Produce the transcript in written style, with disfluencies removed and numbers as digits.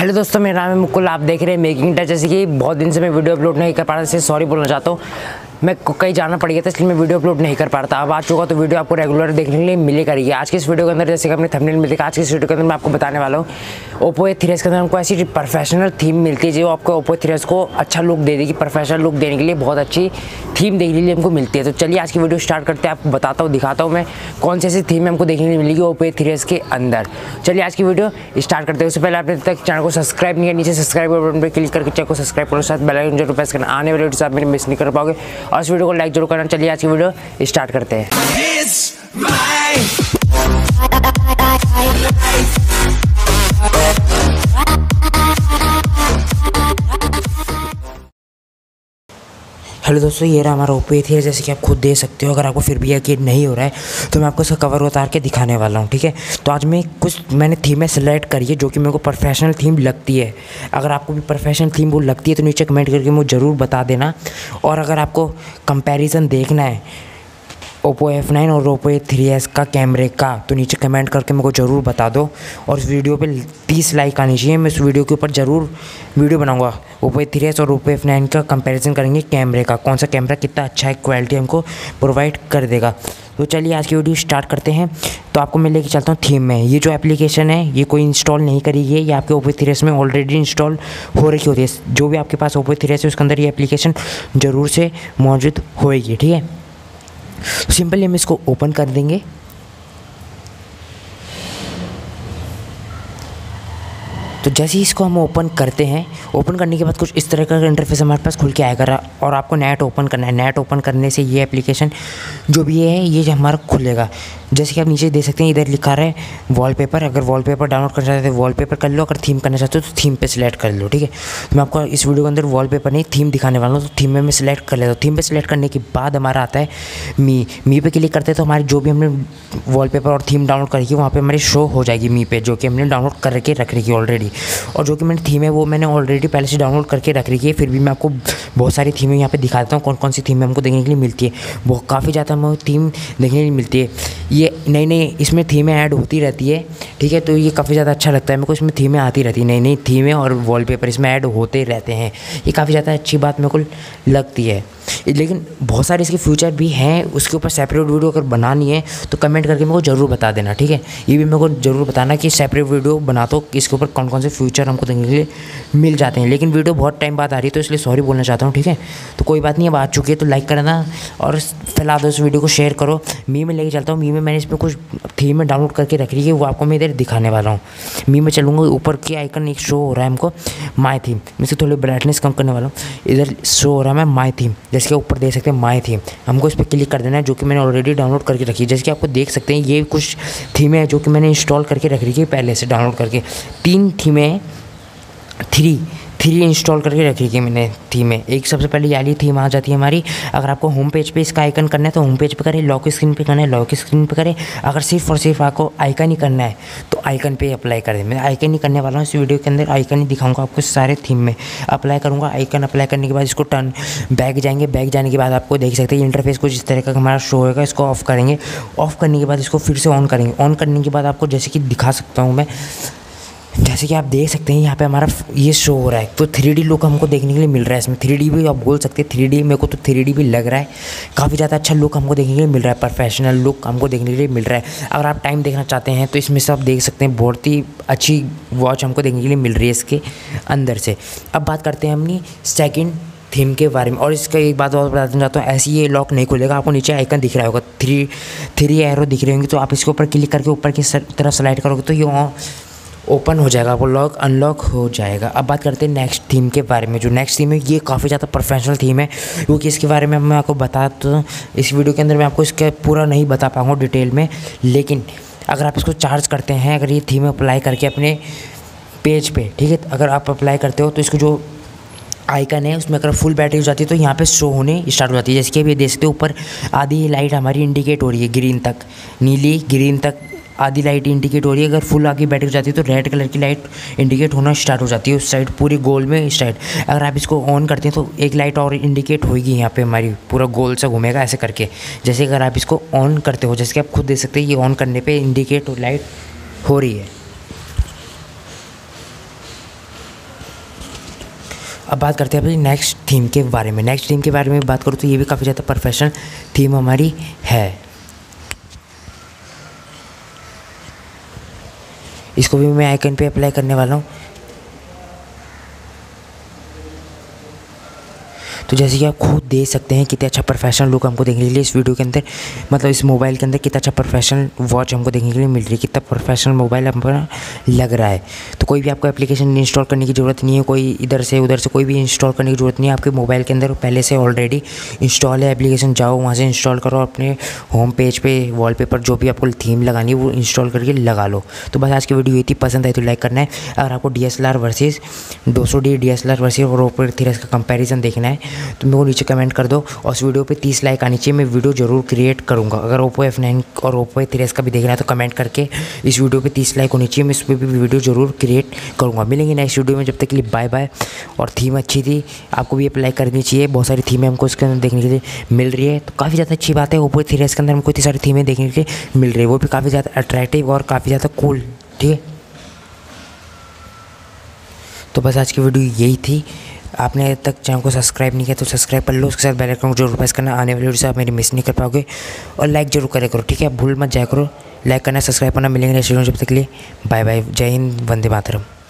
Hello दोस्तों, मेरा नाम है मुकुल। आप देख रहे हैं मेकिंग टच। जैसे कि बहुत दिन से मैं वीडियो अपलोड नहीं कर पा रहा, इससे सॉरी बोलना चाहता हूँ। मैं कहीं जाना पड़ गया था, इसलिए मैं वीडियो अपलोड नहीं कर पा रहा था। अब आ चुका तो वीडियो आपको रेगुलर देखने के लिए मिले करेगी। आज के इस वीडियो के अंदर, जैसे कि अपने थंबनेल में देखा, आज के इस वीडियो के अंदर मैं आपको बताने वाला हूँ ओप्पो A3s के अंदर हमको ऐसी प्रोफेशनल थीम मिलती है जो आपको ओप्पो A3s को अच्छा लुक दे देगी। प्रोफेशनल लुक देने के लिए बहुत अच्छी थीम देखने के लिए हमको मिलती है। तो चलिए आज की वीडियो स्टार्ट करते हैं। आपको बताता हूँ, दिखाता हूँ मैं कौन सी ऐसी थीम हमको देखने के लिए मिलेगी ओप्पो A3s के अंदर। चलिए आज की वीडियो स्टार्ट करते हैं। उससे पहले आपने तक चैनल को सब्सक्राइब नहीं किया, नीचे सब्सक्राइब बटन पर क्लिक करके चैनल को सब्सक्राइब करो, साथ बेल आइकन जरूर प्रेस करना। आने वाले वीडियो आप मेरे मिस नहीं कर पाओगे और इस वीडियो को लाइक जरूर करना। चलिए आज की वीडियो स्टार्ट करते हैं। हेलो दोस्तों, ये रहा हमारा ओप्पो A3s। जैसे कि आप खुद देख सकते हो। अगर आपको फिर भी यकीन नहीं हो रहा है तो मैं आपको इसका कवर उतार के दिखाने वाला हूँ, ठीक है। तो आज मैं मैंने थीमें सेलेक्ट करी है जो कि मेरे को प्रोफेशनल थीम लगती है। अगर आपको भी प्रोफेशनल थीम वो लगती है तो नीचे कमेंट करके मुझे ज़रूर बता देना। और अगर आपको कंपैरिजन देखना है ओप्पो F9 और ओप्पो A3s का कैमरे का, तो नीचे कमेंट करके मेरे को ज़रूर बता दो। और इस वीडियो पे 30 लाइक आनी चाहिए। मैं इस वीडियो के ऊपर ज़रूर वीडियो बनाऊंगा। ओप्पो A3s और ओप्पो F9 का कंपैरिजन करेंगे कैमरे का, कौन सा कैमरा कितना अच्छा है, क्वालिटी हमको प्रोवाइड कर देगा। तो चलिए आज की वीडियो स्टार्ट करते हैं। तो आपको मैं लेके चलता हूँ थीम में। ये जो एप्लीकेशन है ये कोई इंस्टॉल नहीं करी है, ये आपके ओप्पो A3s में ऑलरेडी इंस्टॉल हो रखी होती है। जो भी आपके पास ओप्पो A3s है उसके अंदर ये एप्लीकेशन ज़रूर से मौजूद होएगी, ठीक है। सिंपली हम इसको ओपन कर देंगे। तो जैसे ही इसको हम ओपन करते हैं, ओपन करने के बाद कुछ इस तरह का इंटरफेस हमारे पास खुल के आएगा और आपको नेट ओपन करना है। नेट ओपन करने से ये एप्लीकेशन जो भी है ये हमारा खुलेगा। जैसे कि आप नीचे देख सकते हैं, इधर लिखा रहा है वॉलपेपर। अगर वॉलपेपर डाउनलोड करना चाहते हो वॉलपेपर कर लो, अगर थीम करना चाहते हो तो थीम पे सिलेक्ट कर लो, ठीक है। तो मैं आपको इस वीडियो के अंदर वॉलपेपर नहीं थीम दिखाने वाला हूँ। तो थीम में मैं सिलेक्ट कर लेता हूँ। थीम पे सिलेक्ट करने के बाद हमारा आता है मी पे क्लिक करते हैं तो हमारी जो भी हमने वॉलपेपर और थीम डाउनलोड करी है वहाँ पर हमारी शो हो जाएगी मी पे, जो कि हमने डाउनलोड करके रख रखी है ऑलरेडी। और जो कि मैंने थीम है वो मैंने ऑलरेडी पहले से डाउनलोड करके रख रखी है। फिर भी मैं आपको बहुत सारी थीमें यहाँ पे दिखा देता हूँ कौन कौन सी थीमें हमको देखने के लिए मिलती है। वो काफ़ी ज़्यादा हमें थीम देखने के लिए मिलती है। ये नई नई इसमें थीमें ऐड होती रहती है, ठीक है। तो ये काफ़ी ज़्यादा अच्छा लगता है मेरे को। इसमें थीमें आती रहती है, नई नई थीमें और वॉलपेपर इसमें ऐड होते रहते हैं। ये काफ़ी ज़्यादा अच्छी बात मेरे को लगती है। लेकिन बहुत सारे इसके फ्यूचर भी हैं, उसके ऊपर सेपरेट वीडियो अगर बनानी है तो कमेंट करके मेरे को ज़रूर बता देना, ठीक है। ये भी मेरे को ज़रूर बताना कि सेपरेट वीडियो बना तो इसके ऊपर कौन कौन से फ्यूचर हमको देखने के लिए मिल जाते हैं। लेकिन वीडियो बहुत टाइम बाद आ रही है तो इसलिए सॉरी बोलना चाहता हूँ, ठीक है। तो कोई बात नहीं, अब आ चुकी है तो लाइक करना और फैला दो इस वीडियो को, शेयर करो। मी में लेके चलता हूँ। मी में मैंने इस पर कुछ थीम डाउनलोड करके रख रही है, वो आपको मैं इधर दिखाने वाला हूँ। मी में चलूँगा, ऊपर की आइकन एक शो हो रहा है हमको माई थीम। मैं इसे थोड़ी ब्राइटनेस कम करने वाला हूँ। इधर शो हो रहा है माई थीम, जैसे कि ऊपर देख सकते हैं माई थीम। हमको इस पर क्लिक कर देना है, जो कि मैंने ऑलरेडी डाउनलोड करके रखी है। जैसे कि आपको देख सकते हैं ये कुछ थीमें हैं जो कि मैंने इंस्टॉल करके रख रखी है पहले से डाउनलोड करके। 3 थीमें, थ्री इंस्टॉल करके रखी है मैंने थीमें। एक सबसे पहले वाली थीम आ जाती है हमारी। अगर आपको होम पेज पे इसका आइकन करना है तो होम पेज पे करें, लॉक स्क्रीन पे करना है लॉक स्क्रीन पे करें। अगर सिर्फ और सिर्फ आपको आइकन ही करना है तो आइकन पे अप्लाई करें। मैं आइकन ही करने वाला हूँ इस वीडियो के अंदर। आइकन ही दिखाऊंगा आपको सारे थीम में। अप्लाई करूँगा आइकन। अप्लाई करने के बाद इसको टर्न बैक जाएंगे। बैक जाने के बाद आपको देख सकते हैं इंटरफेस कुछ इस तरह का हमारा शो होगा। इसको ऑफ करेंगे। ऑफ करने के बाद इसको फिर से ऑन करेंगे। ऑन करने के बाद आपको जैसे कि दिखा सकता हूँ मैं, जैसे कि आप देख सकते हैं यहाँ पे हमारा ये शो हो रहा है। तो 3D लुक हमको देखने के लिए मिल रहा है इसमें। 3D भी आप बोल सकते हैं, 3D मेरे को तो 3D भी लग रहा है। काफ़ी ज़्यादा अच्छा लुक हमको देखने के लिए मिल रहा है, प्रोफेशनल लुक हमको देखने के लिए मिल रहा है। अगर आप टाइम देखना चाहते हैं तो इसमें से आप देख सकते हैं बहुत ही अच्छी वॉच हमको देखने के लिए मिल रही है इसके अंदर से। अब बात करते हैं अपनी सेकेंड थीम के बारे में। और इसका एक बात और बताना चाहता हूँ, ऐसे ये लॉक नहीं खुलेगा। आपको नीचे आइकन दिख रहा होगा, थ्री एरो दिख रहे होंगे। तो आप इसके ऊपर क्लिक करके ऊपर की तरफ स्लाइड करोगे तो ये ओपन हो जाएगा, आपको लॉक अनलॉक हो जाएगा। अब बात करते हैं नेक्स्ट थीम के बारे में। जो नेक्स्ट थीम है ये काफ़ी ज़्यादा प्रोफेशनल थीम है, क्योंकि इसके बारे में मैं आपको बता तो इस वीडियो के अंदर मैं आपको इसका पूरा नहीं बता पाऊँगा डिटेल में। लेकिन अगर आप इसको चार्ज करते हैं, अगर ये थीम अप्लाई करके अपने पेज पे, ठीक है, अगर आप अप्लाई करते हो तो इसको जो आइकन है उसमें अगर फुल बैटरी हो जाती है तो यहाँ पे शो होने स्टार्ट हो जाती है। जैसे कि अभी देख सकते हो ऊपर आधी लाइट हमारी इंडिकेट हो रही है, ग्रीन तक, नीली ग्रीन तक आधी लाइट इंडिकेट हो रही है। अगर फुल आगे बैटरी हो जाती है तो रेड कलर की लाइट इंडिकेट होना स्टार्ट हो जाती है उस साइड, पूरी गोल में इस साइड। अगर आप इसको ऑन करते हैं तो एक लाइट और इंडिकेट होगी यहाँ पे हमारी, पूरा गोल से घूमेगा ऐसे करके। जैसे अगर आप इसको ऑन करते हो, जैसे कि आप खुद देख सकते हैं ये ऑन करने पर इंडिकेट लाइट हो रही है। अब बात करते हैं अपनी नेक्स्ट थीम के बारे में। नेक्स्ट थीम के बारे में बात करूँ तो ये भी काफ़ी ज़्यादा प्रोफेशनल थीम हमारी है। इसको भी मैं आइकन पे अप्लाई करने वाला हूँ। तो जैसे कि आप खुद देख सकते हैं कितने अच्छा प्रोफेशनल लुक हमको देखने के लिए इस वीडियो के अंदर, मतलब इस मोबाइल के अंदर कितना अच्छा प्रोफेशनल वॉच हमको देखने के लिए मिल रही है, कितना प्रोफेशनल मोबाइल हमको लग रहा है। तो कोई भी आपको एप्लीकेशन इंस्टॉल करने की ज़रूरत नहीं है, कोई इधर से उधर से कोई भी इंस्टॉल करने की ज़रूरत नहीं है। आपके मोबाइल के अंदर पहले से ऑलरेडी इंस्टॉल है एप्लीकेशन, जाओ वहाँ से इंस्टॉल करो, अपने होम पेज पे वॉलपेपर जो भी आपको थीम लगानी है वो इंस्टॉल करके लगा लो। तो बस आज की वीडियो ये थी, पसंद आई तो लाइक करना है। अगर आपको DSLR versus 200D DSLR versus और ओप्पो A3s का कंपैरिजन देखना है तो मेरे को नीचे कमेंट कर दो, और इस वीडियो पे 30 लाइक आनी चाहिए। मैं वीडियो जरूर क्रिएट करूँगा। अगर ओप्पो F9 और ओप्पो A3s का भी देखना है तो कमेंट करके इस वीडियो पे 30 लाइक होनी चाहिए, मैं इस पर भी वीडियो जरूर क्रिएट करूँगा। मिलेंगे नेक्स्ट वीडियो में, जब तक के लिए बाय बाय। और थीम अच्छी थी, आपको भी अप्लाई करनी चाहिए। बहुत सारी थीमें हमको इसके अंदर देखने के लिए मिल रही है, तो काफ़ी ज़्यादा अच्छी बात है। ओप्पो A3s के अंदर हमको इतनी सारी थीमें देखने के लिए मिल रही है, वो भी काफ़ी ज़्यादा अट्रैक्टिव और काफ़ी ज़्यादा कूल। ठीक है, तो बस आज की वीडियो यही थी। आपने अब तक चैनल को सब्सक्राइब नहीं किया तो सब्सक्राइब कर लो, उसके साथ बेल आइकन को जरूर प्रेस करना। आने वाली वीडियो से आप मेरी मिस नहीं कर पाओगे, और लाइक जरूर करे करो। ठीक है, भूल मत जाया करो, लाइक करना, सब्सक्राइब करना। मिलेंगे नेक्स्ट वीडियो, जब तक के लिए बाय बाय। जय हिंद, वंदे मातरम।